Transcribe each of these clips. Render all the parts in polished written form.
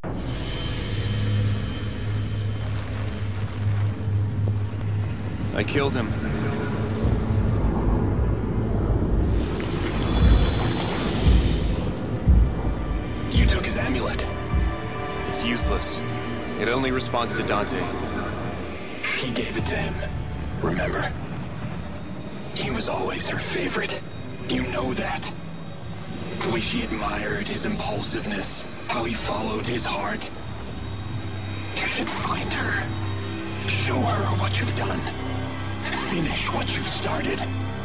I killed him. You took his amulet. It's useless. It only responds to Dante. She gave it to him. Remember? He was always her favorite. You know that. The way she admired his impulsiveness, how he followed his heart. You should find her. Show her what you've done. Finish what you've started.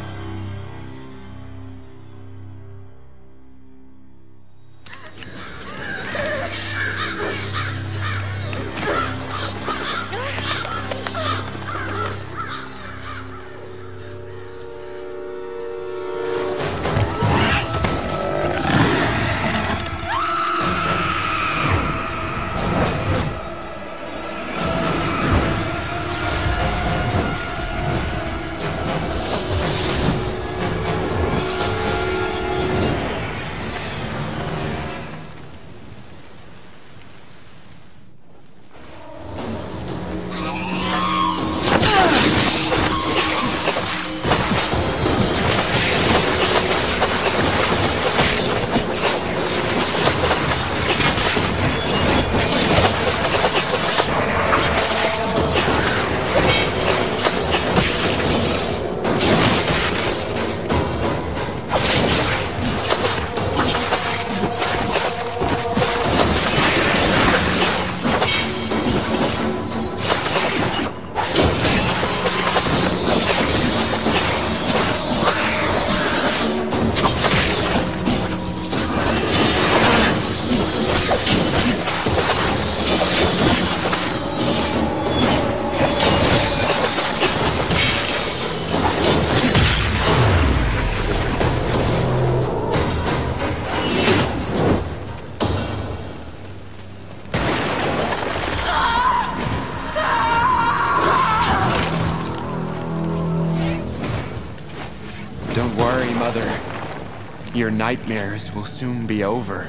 Don't worry, Mother. Your nightmares will soon be over.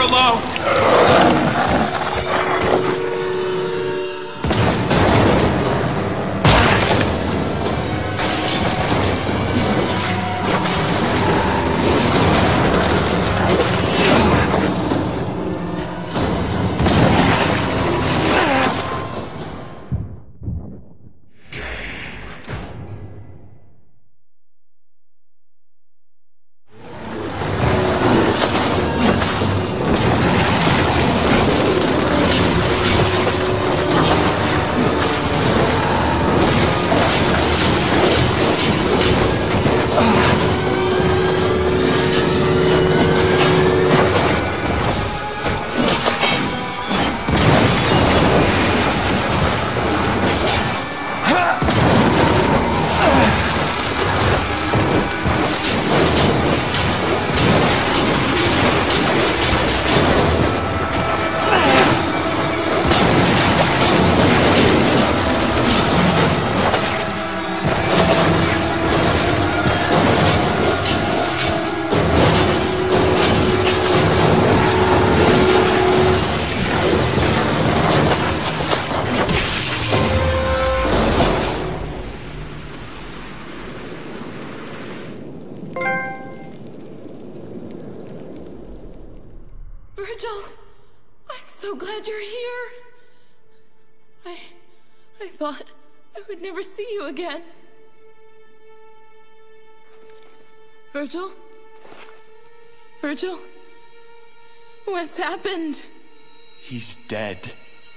alone! Virgil, I'm so glad you're here. I thought I would never see you again. Virgil? Virgil? What's happened? He's dead.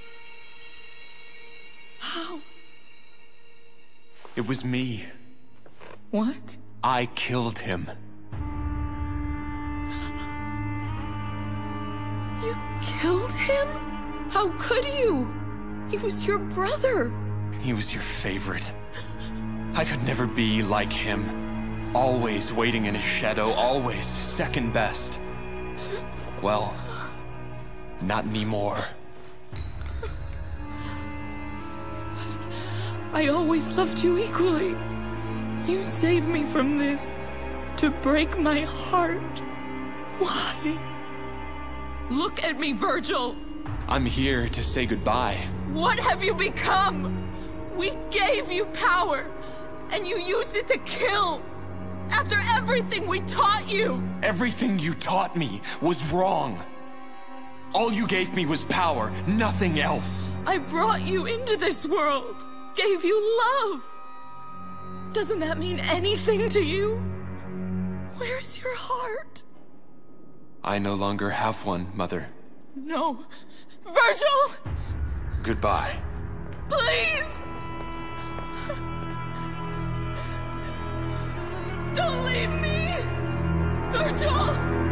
How? It was me. What? I killed him. You killed him? How could you? He was your brother. He was your favorite. I could never be like him. Always waiting in his shadow, always second best. Well, not anymore. I always loved you equally. You saved me from this to break my heart. Why? Look at me, Virgil! I'm here to say goodbye. What have you become? We gave you power, and you used it to kill. After everything we taught you! Everything you taught me was wrong. All you gave me was power, nothing else. I brought you into this world, gave you love. Doesn't that mean anything to you? Where's your heart? I no longer have one, Mother. No. Virgil! Goodbye. Please! Don't leave me! Virgil!